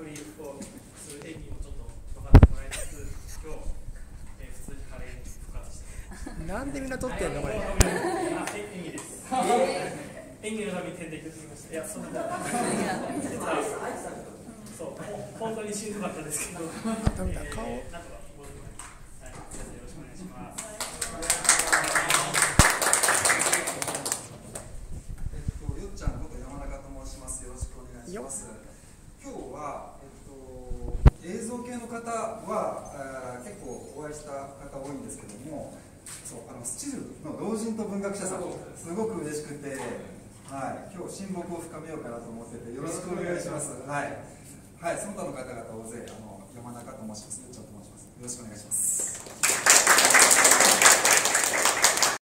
振りをする演技もちょっと分かってもらいつつ、今日、普通にカレーに復活して。なんでみんな撮ってんのこれ。演技です。演技のために点で言ってきました。いや、そんなことない。そう、本当にしんどかったですけど。なんとか戻ってきます。はい、よろしくお願いします。 よっちゃんこと山中と申します。よろしくお願いします。今日は、映像系の方は結構お会いした方多いんですけども、そうスチルの老人と文学者さん、すごく嬉しくて、はい、今日親睦を深めようかなと思ってて、よろしくお願いします。はい、はい、その他の方々大勢山中と申します。よっちゃんと申します。よろしくお願いします。